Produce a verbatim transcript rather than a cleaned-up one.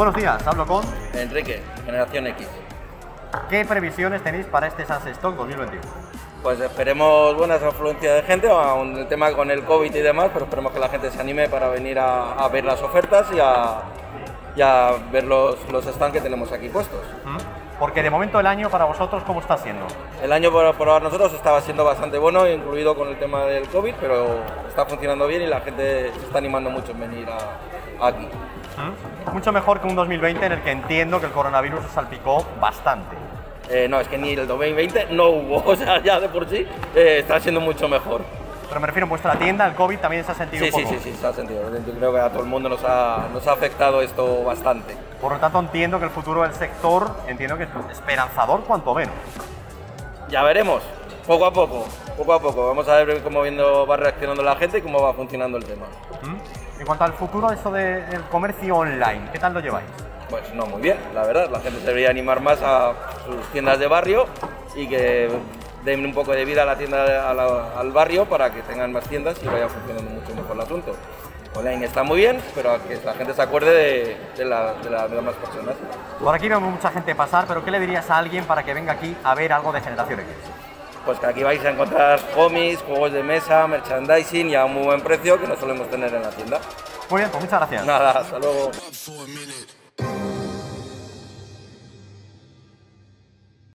Buenos días, hablo con Enrique, Generación X. ¿Qué previsiones tenéis para este SaaS Stock dos mil veintiuno? Pues esperemos buenas afluencias de gente, aún el tema con el COVID y demás, pero esperemos que la gente se anime para venir a, a ver las ofertas y a, y a ver los, los stands que tenemos aquí puestos. Porque de momento el año para vosotros, ¿cómo está siendo? El año por, por nosotros estaba siendo bastante bueno, incluido con el tema del COVID, pero está funcionando bien y la gente se está animando mucho en venir a, a aquí. ¿Mm? Mucho mejor que un dos mil veinte en el que entiendo que el coronavirus se salpicó bastante. Eh, no, es que ni el dos mil veinte no hubo, o sea, ya de por sí eh, está siendo mucho mejor. Pero me refiero, en vuestra tienda el COVID también se ha sentido Sí, un poco. sí, sí, sí, se ha sentido. Yo creo que a todo el mundo nos ha, nos ha afectado esto bastante. Por lo tanto, entiendo que el futuro del sector, entiendo que es esperanzador cuanto menos. Ya veremos, poco a poco, poco a poco. Vamos a ver cómo viendo va reaccionando la gente y cómo va funcionando el tema. ¿Mm? En cuanto al futuro de esto del comercio online, ¿qué tal lo lleváis? Pues no muy bien, la verdad. La gente se debería animar más a sus tiendas de barrio y que den un poco de vida a la tienda, a la, al barrio, para que tengan más tiendas y vaya funcionando mucho mejor el asunto. Online está muy bien, pero a que la gente se acuerde de, de, la, de, la, de las demás personas. Por aquí vemos mucha gente pasar, pero ¿qué le dirías a alguien para que venga aquí a ver algo de Generación X? Pues que aquí vais a encontrar cómics, juegos de mesa, merchandising y a un muy buen precio que no solemos tener en la tienda. Muy bien, pues muchas gracias. Nada, hasta luego.